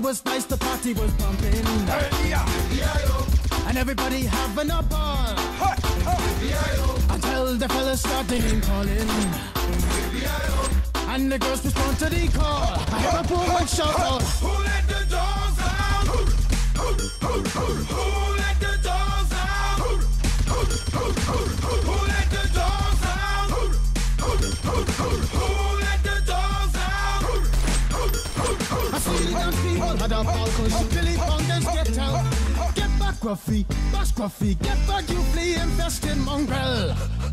was nice, the party was pumping. Hey, yeah. And everybody having a ball. Until the fellas started name calling. And the girls respond to the call. I hear a woman shout out, Who let the dogs out? Who let the dogs out? Who let the dogs out? Who let the dogs out? I see the young people had a ball, cause Billy Bongers get out. Get back, Gruffy, bash Gruffy, get back, you flea infested mongrel.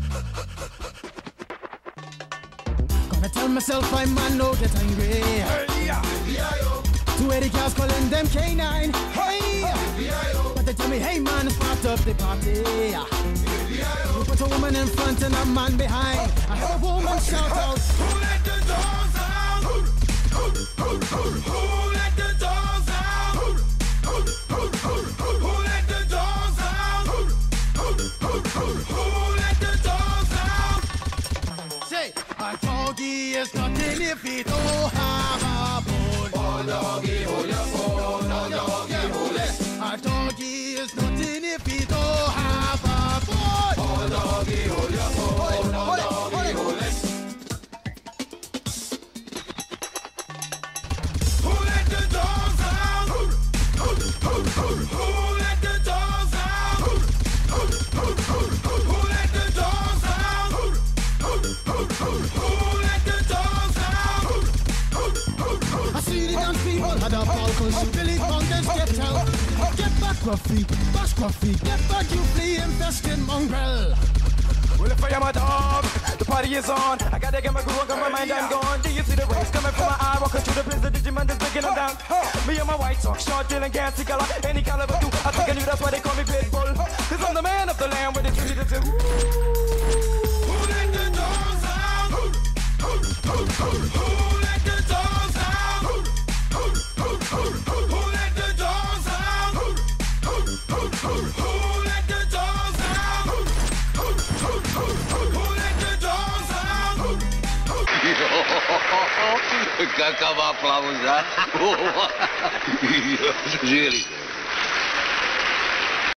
Gonna tell myself I man no get angry. Hey, yeah. 280 cars calling them K9. Hey, but they tell me, hey man, start up the party. You put a woman in front and a man behind. I heard a woman shout out, Who let the dogs out? Who let the dogs out? Who let the dogs out? Who let the dogs out? say, a doggy is nothing if he don't have a bone. Oh doggy, hold your phone. Oh doggy, hold it. A doggy is nothing if he don't have a bone. Oh doggy, hold your phone. Oh doggy, hold it. Who let the dogs out? Who let the dogs out? Who let the dogs out? Who let the dogs out? I see the young people had a ball, cause Billy Bongers get out. Get back, Gruffy, bash Gruffy, get back, you flea infested mongrel. Well, if I am a dog, the party is on. I gotta get my groove on, got my mind, I'm gone. Do you see the rays coming from my eye? Walking through the place, the Digimon is breaking them down. Me and my white sock, short, dealing, gassy color, any caliber do. I think I knew that's why they call me Pitbull. Cause I'm the man of the land with the tree that's Who let the dogs out? Who let the dogs out? Who let the dogs out? Who let the dogs out? Who let the dogs out? Какова aplausa! Really.